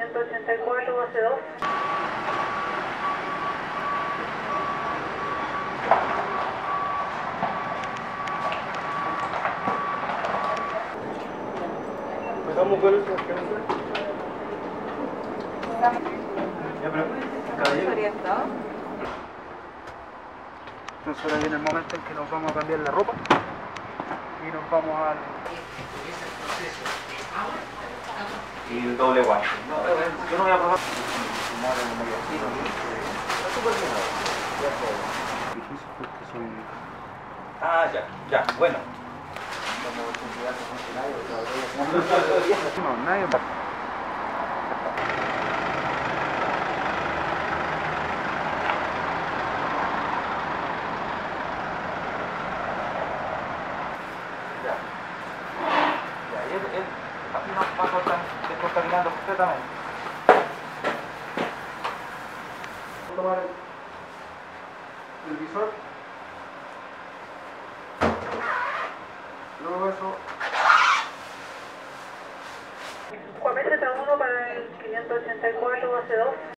584, base 2. Empezamos con eso, ¿qué no? Ya, pero, caballero. Orientado. Entonces ahora viene el momento en que nos vamos a cambiar la ropa y nos vamos al... Y el doble guante. No, yo no voy a probar. Ah, ya, ya, bueno. No, nadie más. Ya. Ya, y él así nos va descontaminando completamente. Voy a tomar el visor. Luego eso. Juan B. Z1 para el 584, base 2.